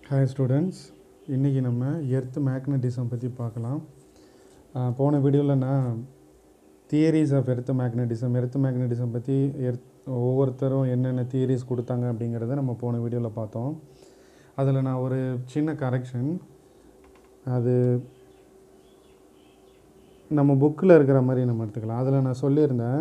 Hi students, இன்றைக்கி நம்ம earth magnetism பற்றி பார்க்கலாம். போன வீடியோவில் நான் தியரிஸ் ஆஃப் எர்த் மேக்னட்டிசம் பற்றி ஒவ்வொருத்தரும் என்னென்ன தியரிஸ் கொடுத்தாங்க அப்படிங்கிறத நம்ம போன வீடியோவில் பார்த்தோம். அதில் நான் ஒரு சின்ன கரெக்ஷன், அது நம்ம புக்கில் இருக்கிற மாதிரி நம்ம எடுத்துக்கலாம். அதில் நான் சொல்லியிருந்தேன்,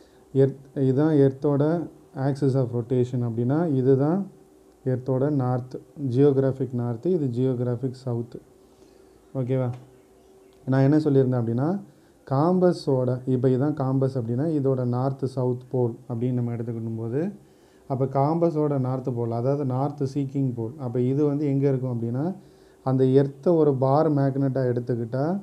இதுதான் எர்த்தோட ஆக்சிஸ் ஆஃப் ரொட்டேஷன் அப்படின்னா இதுதான் எர்த்தோட நார்த், ஜியோகிராஃபிக் நார்த்து, இது ஜியோகிராஃபிக் சவுத்து. ஓகேவா? நான் என்ன சொல்லியிருந்தேன் அப்படின்னா, காம்பஸோட இப்போ இதுதான் காம்பஸ் அப்படின்னா இதோட நார்த்து சவுத் போல் அப்படின்னு நம்ம எடுத்துக்கிடும் போது, அப்போ காம்பஸோட நார்த்து போல், அதாவது நார்த்து சீக்கிங் போல், அப்போ இது வந்து எங்கே இருக்கும் அப்படின்னா அந்த எர்த்தை ஒரு பார் மேக்னெட்டாக எடுத்துக்கிட்டால்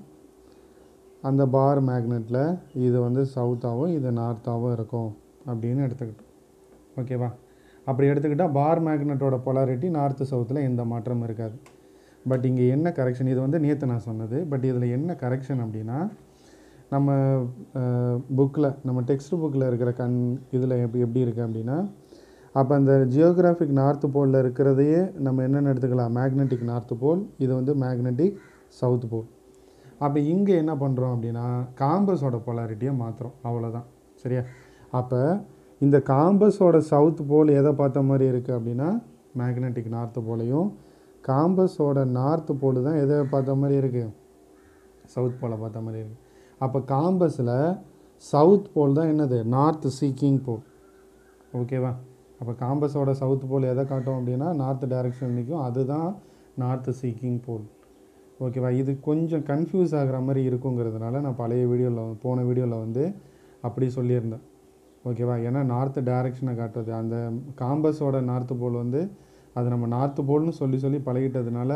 அந்த பார் மேக்னெட்டில் இது வந்து சவுத்தாகவும் இது நார்த்தாகவும் இருக்கும் அப்படின்னு எடுத்துக்கிட்டோம். ஓகேவா? அப்படி எடுத்துக்கிட்டால் பார் மேக்னெட்டோட பொலாரிட்டி நார்த்து சவுத்தில் எந்த மாற்றமும் இருக்காது. பட் இங்கே என்ன கரெக்ஷன், இது வந்து நேற்று நான் சொன்னது, பட் இதில் என்ன கரெக்ஷன் அப்படின்னா, நம்ம புக்கில், நம்ம டெக்ஸ்ட் புக்கில் இருக்கிற இதில் எப்படி இருக்குது அப்படின்னா, அப்போ அந்த ஜியோகிராஃபிக் நார்த்து போலில் இருக்கிறதையே நம்ம என்னென்னு எடுத்துக்கலாம், மேக்னெட்டிக் நார்த்து போல், இது வந்து மேக்னெட்டிக் சவுத் போல். அப்போ இங்கே என்ன பண்ணுறோம் அப்படின்னா காம்பஸோட பொலாரிட்டியை மாற்றுறோம், அவ்வளோதான். சரியா? அப்போ இந்த காம்பஸோட சவுத் போல் எதை பார்த்த மாதிரி இருக்குது அப்படின்னா மேக்னெட்டிக் நார்த்து போலையும், காம்பஸோட நார்த்து போல் தான் எதை பார்த்த மாதிரி இருக்குது, சவுத் போலை பார்த்த மாதிரி இருக்குது. அப்போ காம்பஸில் சவுத் போல் தான் என்னது, நார்த் சீக்கிங் போல். ஓகேவா? அப்போ காம்பஸோட சவுத் போல் எதை காட்டும் அப்படின்னா நார்த் டைரக்ஷன் நிற்கும், அதுதான் நார்த் சீக்கிங் போல். ஓகேவா? இது கொஞ்சம் கன்ஃபியூஸ் ஆகிற மாதிரி இருக்குங்கிறதுனால நான் போன வீடியோவில் வந்து அப்படி சொல்லியிருந்தேன். ஓகேவா? ஏன்னா நார்த்து டைரக்ஷனை காட்டுறது, அந்த காம்பஸோட நார்த்து போல் வந்து அது நம்ம நார்த்து போல்னு சொல்லி பழகிட்டதுனால,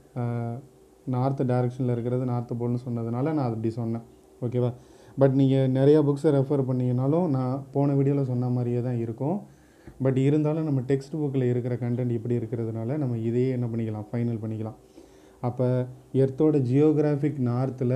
நார்த்து டைரக்ஷனில் இருக்கிறது நார்த்து போல்னு சொன்னதுனால நான் அப்படி சொன்னேன். ஓகேவா? பட் நீங்கள் நிறையா புக்ஸை ரெஃபர் பண்ணிங்கனாலும் நான் போன வீடியோவில் சொன்ன மாதிரியே தான் இருக்கும். பட் இருந்தாலும் நம்ம டெக்ஸ்ட் புக்கில் இருக்கிற கண்டென்ட் இப்படி இருக்கிறதுனால நம்ம இதையே என்ன பண்ணிக்கலாம், ஃபைனல் பண்ணிக்கலாம். அப்போ எர்த்தோட ஜியோகிராஃபிக் நார்த்தில்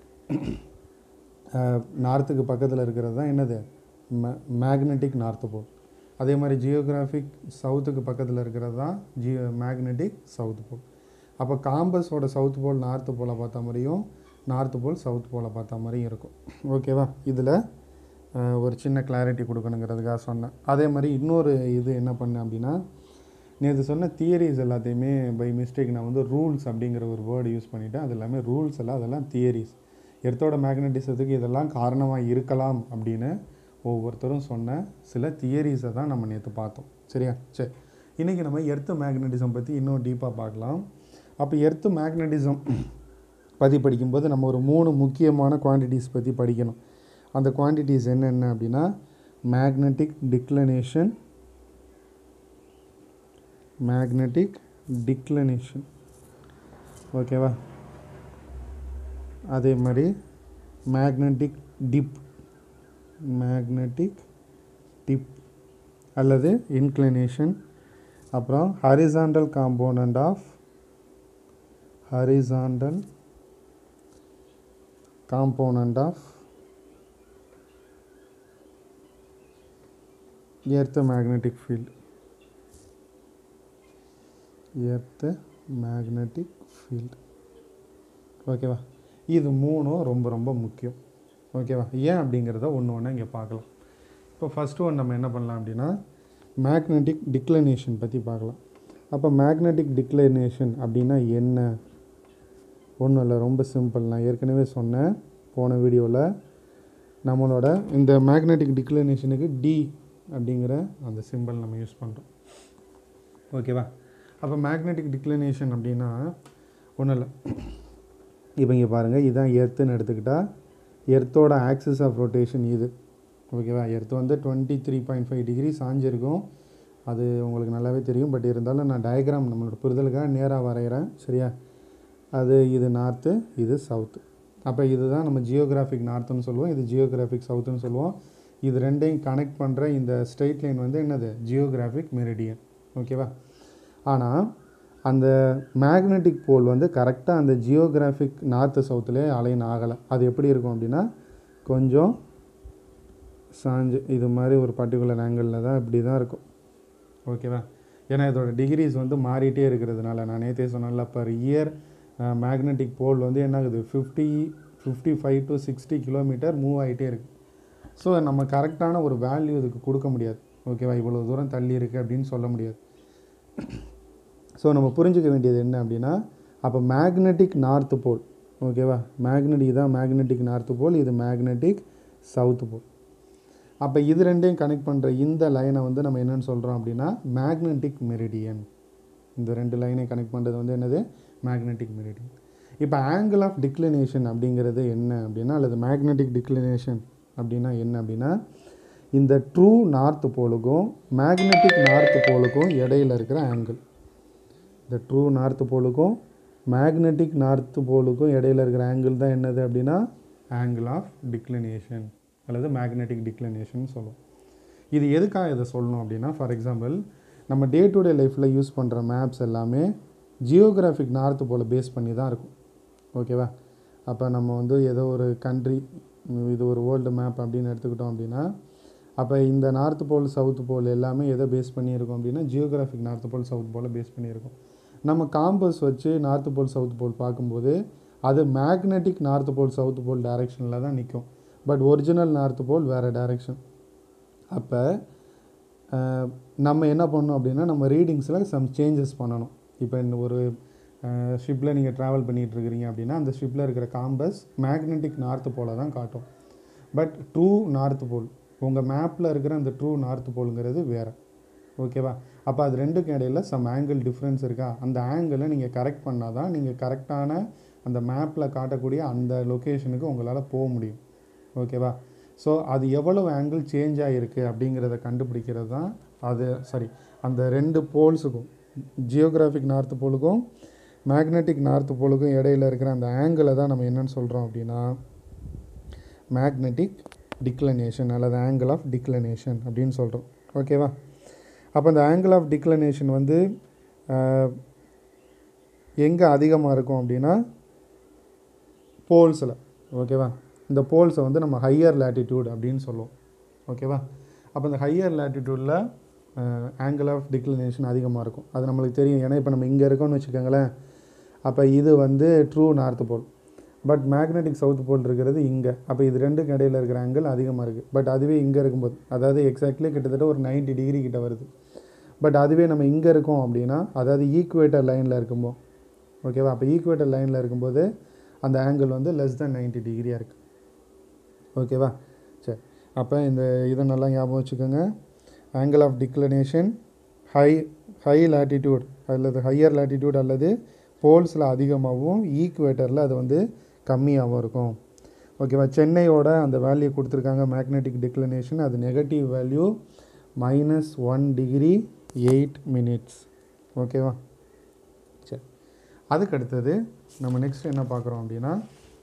நார்த்துக்கு பக்கத்தில் இருக்கிறது தான் என்னது, மேக்னெட்டிக் நார்த்து போல். அதே மாதிரி ஜியோகிராஃபிக் சவுத்துக்கு பக்கத்தில் இருக்கிறது தான் மேக்னெட்டிக் சவுத் போல். அப்போ காம்பஸோட சவுத் போல் நார்த்து போலை பார்த்த மாதிரியும், நார்த்து போல் சவுத் போலை பார்த்த மாதிரியும் இருக்கும். ஓகேவா? இதில் ஒரு சின்ன கிளாரிட்டி கொடுக்கணுங்கிறதுக்காக சொன்னேன். அதே மாதிரி இன்னொரு இது என்ன பண்ணேன் அப்படின்னா, நேற்று சொன்ன தியரிஸ் எல்லாத்தையுமே பை மிஸ்டேக் நான் வந்து ரூல்ஸ் அப்படிங்கிற ஒரு வேர்டு யூஸ் பண்ணிவிட்டேன். அது எல்லாமே ரூல்ஸ் எல்லாம், அதெல்லாம் தியரிஸ். எர்த்தோட மேக்னட்டிசத்துக்கு இதெல்லாம் காரணமாக இருக்கலாம் அப்படின்னு ஒவ்வொருத்தரும் சொன்ன சில தியரிஸை தான் நம்ம நேற்று பார்த்தோம். சரியா? சரி, இன்றைக்கி நம்ம எர்த் மேக்னட்டிசம் பற்றி இன்னும் டீப்பாக பார்க்கலாம். அப்போ எர்த் மேக்னட்டிசம் பற்றி படிக்கும்போது நம்ம ஒரு 3 முக்கியமான குவான்டிட்டிஸ் பற்றி படிக்கணும். அந்த குவான்டிட்டிஸ் என்னென்ன அப்படின்னா மேக்னெட்டிக் டிக்ளனேஷன், ஓகேவா? அதே மாதிரி மேக்னெட்டிக் டிப் அல்லது இன்க்ளினேஷன், அப்புறம் horizontal component of earth magnetic field. ஓகேவா? இது 3 ரொம்ப ரொம்ப முக்கியம். ஓகேவா? ஏன் அப்படிங்கிறத ஒன்று இங்கே பார்க்கலாம். இப்போ ஃபஸ்ட்டு ஒன் நம்ம என்ன பண்ணலாம் அப்படின்னா மேக்னெட்டிக் டிக்ளனேஷன் பற்றி பார்க்கலாம். அப்போ மேக்னெட்டிக் டிக்ளனேஷன் அப்படின்னா என்ன? ஒன்றும் இல்லை, ரொம்ப சிம்பிள். நான் ஏற்கனவே சொன்னேன் போன வீடியோவில், நம்மளோட இந்த மேக்னெட்டிக் டிக்ளனேஷனுக்கு டி அப்படிங்கிற அந்த சிம்பிள் நம்ம யூஸ் பண்ணுறோம். ஓகேவா? அப்போ மேக்னெட்டிக் டிக்ளனேஷன் அப்படின்னா ஒன்றும் இல்லை, இப்போ இங்கே பாருங்கள், இதுதான் எர்த்துன்னு எடுத்துக்கிட்டால் எர்த்தோட ஆக்சிஸ் ஆஃப் ரொட்டேஷன் இது. ஓகேவா? எர்த்து வந்து 23.5 டிகிரி சாஞ்சிருக்கும், அது உங்களுக்கு நல்லாவே தெரியும். பட் இருந்தாலும் நான் டயக்ராம் நம்மளோட புரிதலுக்காக நேராக வரைகிறேன். சரியா? இது நார்த்து, இது சவுத்து. அப்போ இதுதான் நம்ம ஜியோகிராஃபிக் நார்த்துன்னு சொல்லுவோம், இது ஜியோகிராஃபிக் சவுத்துன்னு சொல்லுவோம். இது ரெண்டையும் கனெக்ட் பண்ணுற இந்த ஸ்ட்ரெயிட் லைன் வந்து என்னது, ஜியோகிராஃபிக் மெரிடியன். ஓகேவா? ஆனால் அந்த மேக்னெட்டிக் போல் வந்து கரெக்டாக அந்த ஜியோகிராஃபிக் நார்த்து சவுத்துலேயே அலைன் ஆகலை. அது எப்படி இருக்கும் அப்படின்னா கொஞ்சம் சாஞ்சு இது மாதிரி ஒரு பர்டிகுலர் ஆங்கிளில் தான் இப்படி தான் இருக்கும். ஓகேவா? ஏன்னா இதோட டிகிரிஸ் வந்து மாறிட்டே இருக்கிறதுனால. நான் நேற்றே சொன்னேன்ல, பர் இயர் மேக்னெட்டிக் போல் வந்து என்ன ஆகுது, 55 to 60 கிலோமீட்டர் மூவ் ஆகிட்டே இருக்குது. ஸோ நம்ம கரெக்டான ஒரு வேல்யூ இதுக்கு கொடுக்க முடியாது. ஓகேவா, இவ்வளோ தூரம் தள்ளி இருக்குது அப்படின்னு சொல்ல முடியாது. ஸோ நம்ம புரிஞ்சுக்க வேண்டியது என்ன அப்படின்னா, அப்போ மேக்னெட்டிக் நார்த்து போல், ஓகேவா, தான் மேக்னெட்டிக் நார்த்து போல், இது மேக்னெட்டிக் சவுத்து போல். அப்போ இது ரெண்டையும் கனெக்ட் பண்ணுற இந்த லைனை வந்து நம்ம என்னென்னு சொல்கிறோம் அப்படின்னா மேக்னெட்டிக் மெரிடியன். இந்த ரெண்டு லைனை கனெக்ட் பண்ணுறது வந்து என்னது, மேக்னெட்டிக் மெரிடியன். இப்போ ஆங்கிள் ஆஃப் டிக்ளினேஷன் அப்படிங்கிறது என்ன அப்படின்னா, அல்லது மேக்னெட்டிக் டிக்ளினேஷன் அப்படின்னா என்ன அப்படின்னா, இந்த ட்ரூ நார்த் போலுக்கும் மேக்னெட்டிக் நார்த் போலுக்கும் இடையில் இருக்கிற ஆங்கிள். இந்த ட்ரூ நார்த் போலுக்கும் மேக்னெட்டிக் நார்த் போலுக்கும் இடையில் இருக்கிற ஆங்கிள் தான் என்னது அப்படின்னா ஆங்கிள் ஆஃப் டிக்ளினேஷன் அல்லது மேக்னெட்டிக் டிக்ளினேஷன் சொல்லுவோம். இது எதுக்காக இதை சொல்லணும் அப்படின்னா, ஃபார் எக்ஸாம்பிள் நம்ம டே டு டே லைஃப்பில் யூஸ் பண்ணுற மேப்ஸ் எல்லாமே ஜியோகிராஃபிக் நார்த்து போல் பேஸ் பண்ணி தான் இருக்கும். ஓகேவா, அப்போ நம்ம வந்து ஏதோ ஒரு கண்ட்ரி, இது ஒரு வேர்ல்டு மேப் அப்படின்னு எடுத்துக்கிட்டோம் அப்படின்னா, அப்போ இந்த நார்த்து போல் சவுத்து போல் எல்லாமே எதை பேஸ் பண்ணியிருக்கோம் அப்படின்னா geographic north pole south pole base பண்ணியிருக்கோம். நம்ம காம்பஸ் வச்சு நார்த்து போல் சவுத் போல் பார்க்கும்போது அது magnetic north pole south pole டைரெக்ஷனில் தான் நிற்கும். பட் ஒரிஜினல் நார்த்து போல் வேறு டைரெக்ஷன். அப்போ நம்ம என்ன பண்ணணும் அப்படின்னா, நம்ம ரீடிங்ஸில் சம் சேஞ்சஸ் பண்ணணும். இப்போ இந்த ஒரு ஷிப்பில் நீங்கள் ட்ராவல் பண்ணிகிட்ருக்கிறீங்க அப்படின்னா, அந்த ஷிப்பில் இருக்கிற காம்பஸ் மேக்னெட்டிக் நார்த்து போல் தான் காட்டும். பட் ட்ரூ நார்த்து போல், உங்கள் மேப்பில் இருக்கிற அந்த ட்ரூ நார்த்து போலுங்கிறது வேறு. ஓகேவா, அப்போ அது ரெண்டுக்கும் இடையில் சம் ஆங்கிள் டிஃப்ரென்ஸ் இருக்கா, அந்த ஆங்கிளை நீங்கள் கரெக்ட் பண்ணால் தான் நீங்கள் கரெக்டான அந்த மேப்பில் காட்டக்கூடிய அந்த லொக்கேஷனுக்கு உங்களால் போக முடியும். ஓகேவா, ஸோ அது எவ்வளவு ஆங்கிள் சேஞ்ச் ஆகிருக்கு அப்படிங்கிறத கண்டுபிடிக்கிறது தான் அது. சரி, அந்த ரெண்டு போல்ஸுக்கும் ஜியோகிராஃபிக் நார்த்து போலுக்கும் மேக்னெட்டிக் நார்த்து போலுக்கும் இடையில் இருக்கிற அந்த ஆங்கிளை தான் நம்ம என்னென்னு சொல்கிறோம் அப்படின்னா மேக்னெட்டிக் டிக்ளினேஷன் அல்லது ஆங்கிள் ஆஃப் டிக்ளினேஷன் அப்படின்னு சொல்கிறோம். ஓகேவா, அப்போ இந்த ஆங்கிள் ஆஃப் டிக்ளினேஷன் வந்து எங்கே அதிகமாக இருக்கும் அப்படின்னா போல்ஸில். ஓகேவா, இந்த போல்ஸை வந்து நம்ம ஹையர் லேட்டிடியூட் அப்படின்னு சொல்லுவோம். ஓகேவா, அப்போ இந்த ஹையர் லேட்டிடியூடில் ஆங்கிள் ஆஃப் டிக்ளினேஷன் அதிகமாக இருக்கும். அது நம்மளுக்கு தெரியும். ஏன்னா இப்போ நம்ம இங்கே இருக்கோம்னு வச்சுக்கோங்களேன், அப்போ இது வந்து true north pole, but magnetic south pole இருக்கிறது இங்கே. அப்போ இது ரெண்டுக்கு இடையில் இருக்கிற ஆங்கிள் அதிகமாக இருக்குது. பட் அதுவே இங்கே இருக்கும்போது, அதாவது எக்ஸாக்ட்லி கிட்டத்தட்ட ஒரு 90 டிகிரி கிட்ட வருது. பட் அதுவே நம்ம இங்கே இருக்கோம் அப்படின்னா, அதாவது ஈக்குவேட்டர் லைனில் இருக்கும்போது, ஓகேவா, அப்போ ஈக்குவேட்டர் லைனில் இருக்கும்போது அந்த ஆங்கிள் வந்து லெஸ் தென் 90 டிகிரியாக இருக்குது. ஓகேவா, சரி, அப்போ இந்த இதை நல்லா ஞாபகம் வச்சுக்கோங்க. Angle of declination high latitude அல்லது ஹையர் லேட்டிடியூட் அல்லது போல்ஸில் அதிகமாகவும் ஈக்குவேட்டரில் அது வந்து கம்மியாகவும் இருக்கும். ஓகேவா, சென்னையோட அந்த வேல்யூ கொடுத்துருக்காங்க மேக்னெட்டிக் டிக்ளினேஷன், அது நெகட்டிவ் வேல்யூ -1 டிகிரி 8 மினிட்ஸ். ஓகேவா, சரி, அதுக்கு அடுத்தது நம்ம நெக்ஸ்ட் என்ன பார்க்குறோம் அப்படின்னா,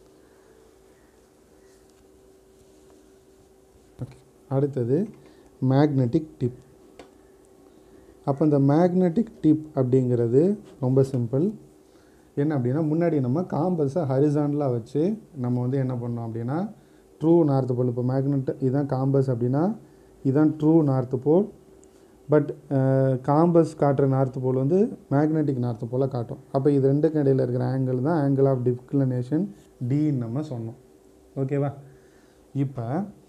ஓகே, அடுத்தது மேக்னெட்டிக் டிப். அப்போ இந்த மேக்னெட்டிக் டிப் அப்படிங்கிறது ரொம்ப சிம்பிள். என்ன அப்படின்னா, முன்னாடி நம்ம காம்பஸை ஹரிசாண்டலாக வச்சு நம்ம வந்து என்ன பண்ணோம் அப்படின்னா ட்ரூ நார்த்து போல், இப்போ மேக்னெட் இதுதான் காம்பஸ் அப்படின்னா இதுதான் true north pole. But compass காட்டுற நார்த்து போல் வந்து மேக்னெட்டிக் நார்த்து போல் காட்டும். அப்போ இது ரெண்டுக்கும் இடையில் இருக்கிற ஆங்கிள் தான் ஆங்கிள் ஆஃப் டிக்ளினேஷன் டின்னு நம்ம சொன்னோம். ஓகேவா, இப்போ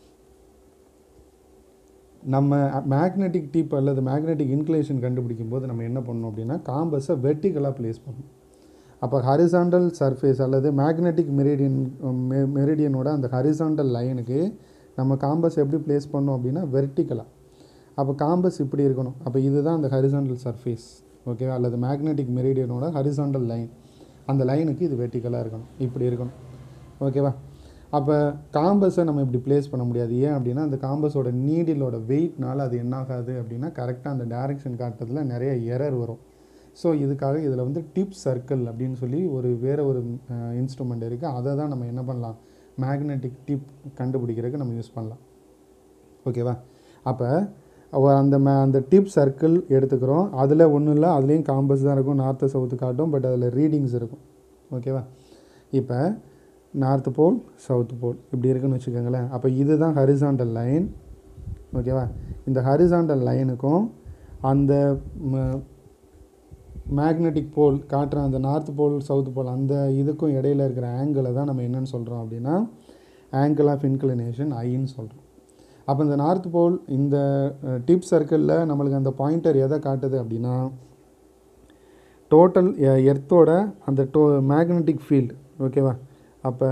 நம்ம மேக்னெட்டிக் டிப் அல்லது மேக்னெட்டிக் இன்க்ளினேஷன் கண்டுபிடிக்கும் போது நம்ம என்ன பண்ணணும் அப்படின்னா காம்பஸை வெர்டிகலாக ப்ளேஸ் பண்ணணும். அப்போ ஹரிசாண்டல் சர்ஃபேஸ் அல்லது மேக்னெட்டிக் மெரிடியனோட அந்த ஹரிசாண்டல் லைனுக்கு நம்ம காம்பஸ் எப்படி ப்ளேஸ் பண்ணோம் அப்படின்னா வெர்டிகலாக. அப்போ காம்பஸ் இப்படி இருக்கணும். அப்போ இதுதான் அந்த ஹரிசாண்டல் சர்ஃபேஸ். ஓகேவா, அல்லது மேக்னெட்டிக் மெரிடியனோட ஹரிசாண்டல் லைன், அந்த லைனுக்கு இது வெர்டிகலாக இருக்கணும், இப்படி இருக்கணும். ஓகேவா, அப்போ காம்பஸை நம்ம இப்படி ப்ளேஸ் பண்ண முடியாது. ஏன் அப்படின்னா அந்த காம்பஸோட நீடிலோட வெயிட்னால் அது என்ன ஆகாது அப்படின்னா கரெக்டாக அந்த டைரெக்ஷன் காட்டுறதுல நிறைய எரர் வரும். ஸோ இதுக்காக இதில் வந்து டிப் சர்க்கிள் அப்படின்னு சொல்லி வேறு ஒரு இன்ஸ்ட்ருமெண்ட் இருக்குது. அதை தான் நம்ம என்ன பண்ணலாம், மேக்னெட்டிக் டிப் கண்டுபிடிக்கிறதுக்கு நம்ம யூஸ் பண்ணலாம். ஓகேவா, அப்போ அந்த டிப் சர்க்கிள் எடுத்துக்கிறோம். அதில் ஒன்றும் இல்லை, அதுலேயும் காம்பஸ் தான் இருக்கும், நார்த்து சவுத்து காட்டும், பட் அதில் ரீடிங்ஸ் இருக்கும். ஓகேவா, இப்போ நார்த்து போல் சவுத்து போல் இப்படி இருக்குன்னு வச்சுக்கோங்களேன். அப்போ இதுதான் ஹரிசாண்டல் லைன். ஓகேவா, இந்த ஹரிசாண்டல் லைனுக்கும் அந்த மேக்னெட்டிக் போல் காட்டுற அந்த நார்த் போல் சவுத் போல் அந்த இதுக்கும் இடையில இருக்கிற ஆங்கிளை தான் நம்ம என்னென்னு சொல்கிறோம் அப்படின்னா ஆங்கிள் ஆஃப் இன்க்ளினேஷன் ஐன்னு சொல்கிறோம். அப்போ இந்த நார்த் போல் இந்த டிப் சர்க்கிளில் நம்மளுக்கு அந்த பாயிண்டர் எதை காட்டுது அப்படின்னா டோட்டல் எர்த்தோட அந்த மேக்னெட்டிக் ஃபீல்டு. ஓகேவா? அப்போ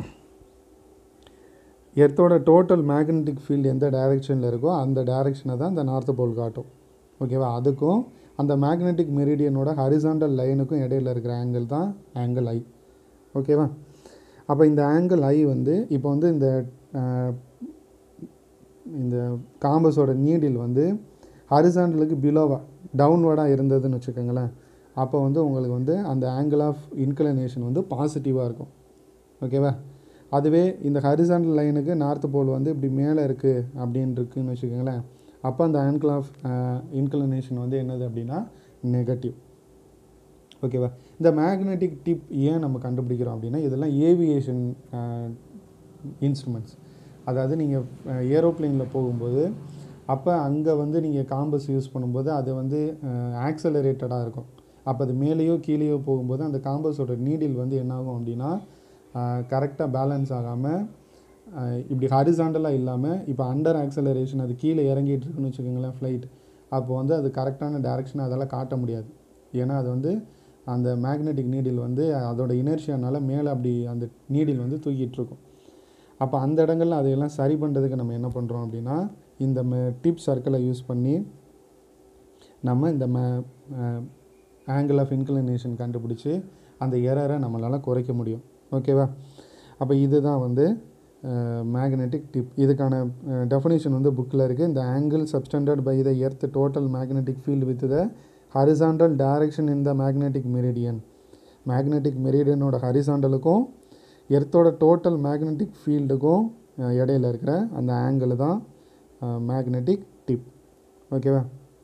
எர்த்தோட டோட்டல் மேக்னெட்டிக் ஃபீல்டு எந்த டைரெக்ஷனில் இருக்கோ அந்த டைரெக்ஷனை தான் இந்த நார்த் போல் காட்டும். ஓகேவா? அதுக்கும் அந்த மேக்னெட்டிக் மெரிடியனோட ஹரிசாண்டல் லைனுக்கும் இடையில இருக்கிற ஆங்கிள் தான் ஆங்கிள் ஐ. ஓகேவா? அப்போ இந்த ஆங்கிள் ஐ வந்து இப்போ வந்து இந்த காம்பஸோட நீடில் வந்து ஹரிசாண்டலுக்கு பிலோவாக டவுன்வர்டாக இருந்ததுன்னு வச்சுக்கோங்களேன். அப்போ வந்து உங்களுக்கு வந்து அந்த ஆங்கிள் ஆஃப் இன்க்ளினேஷன் வந்து பாசிட்டிவாக இருக்கும். ஓகேவா? அதுவே இந்த ஹரிசாண்டல் லைனுக்கு நார்த் போல் வந்து இப்படி மேலே இருக்குது அப்படின்னு இருக்குன்னு வச்சுக்கோங்களேன். அப்போ அந்த ஆங்கிள் ஆஃப் இன்க்ளினேஷன் வந்து என்னது அப்படின்னா நெகட்டிவ். ஓகேவா? இந்த மேக்னெட்டிக் டிப் ஏன் நம்ம கண்டுபிடிக்கிறோம் அப்படின்னா இதெல்லாம் ஏவியேஷன் இன்ஸ்ட்ருமெண்ட்ஸ். அதாவது நீங்கள் ஏரோப்ளேனில் போகும்போது அப்போ அங்கே வந்து நீங்கள் காம்பஸ் யூஸ் பண்ணும்போது அது வந்து ஆக்சலரேட்டடாக இருக்கும். அப்போ அது மேலேயோ கீழேயோ போகும்போது அந்த காம்பஸோட நீடில் வந்து என்னாகும் அப்படின்னா கரெக்டாக பேலன்ஸ் ஆகாமல் இப்படி ஹரிசாண்டலாக இல்லாமல் இப்போ அண்டர் ஆக்சலரேஷன் அது கீழே இறங்கிட்டு இருக்குன்னு வச்சுக்கோங்களேன் ஃப்ளைட். அப்போ வந்து அது கரெக்டான டைரெக்ஷனை அதெல்லாம் காட்ட முடியாது. ஏன்னா அது வந்து அந்த மேக்னெட்டிக் நீடில் வந்து அதோட இனர்ஷியானால் மேலே அப்படி அந்த நீடில் வந்து தூக்கிட்டு இருக்கும். அப்போ அந்த இடங்கள்ல அதையெல்லாம் சரி பண்ணுறதுக்கு நம்ம என்ன பண்ணுறோம் அப்படின்னா இந்த டிப் சர்க்கிளை யூஸ் பண்ணி நம்ம இந்த ஆங்கிள் ஆஃப் இன்க்ளினேஷன் கண்டுபிடிச்சி அந்த எரரை நம்மளால் குறைக்க முடியும். ஓகேவா? அப்போ இதுதான் வந்து மேக்னெட்டிக் டிப். இதுக்கான டெஃபினேஷன் வந்து புக்கில் இருக்குது. இந்த angle subtended by the earth total magnetic field with the horizontal direction in the magnetic meridian. Magnetic மெரிடியனோட ஹரிசாண்டலுக்கும் எர்த்தோட டோட்டல் மேக்னெட்டிக் ஃபீல்டுக்கும் இடையில இருக்கிற அந்த ஆங்கிள் தான் மேக்னெட்டிக் டிப். ஓகேவா?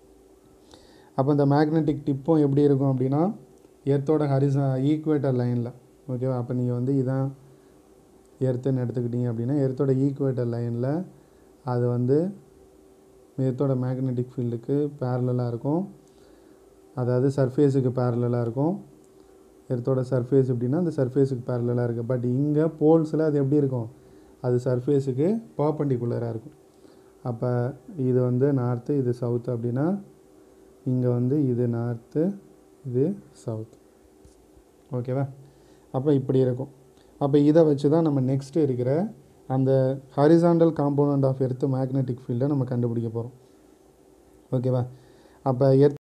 அப்போ இந்த மேக்னெட்டிக் டிப்பும் எப்படி இருக்கும் அப்படின்னா எர்த்தோட ஈக்குவேட்டர் லைனில். ஓகேவா? அப்போ நீங்கள் வந்து இதான் எர்த்துன்னு எடுத்துக்கிட்டீங்க அப்படின்னா எர்த்தோட ஈக்குவேட்டர் லைனில் அது வந்து எர்த்தோட மேக்னெட்டிக் ஃபீல்டுக்கு பேரலாக இருக்கும். அதாவது சர்ஃபேஸுக்கு பேரலாக இருக்கும். எர்த்தோட சர்ஃபேஸ் எப்படின்னா அந்த சர்ஃபேஸுக்கு பேரலாக இருக்குது. பட் இங்கே போல்ஸில் அது எப்படி இருக்கும்? அது சர்ஃபேஸுக்கு பர்பெண்டிகுலராக இருக்கும். அப்போ இது வந்து நார்த்து, இது சவுத்து அப்படின்னா இங்கே வந்து இது நார்த்து, இது சவுத். ஓகேவா? அப்போ இப்படி இருக்கும். அப்போ இதை வச்சு தான் நம்ம நெக்ஸ்ட்டு இருக்கிற அந்த horizontal component of earth magnetic ஃபீல்டை நம்ம கண்டுபிடிக்க போகிறோம். ஓகேவா? அப்போ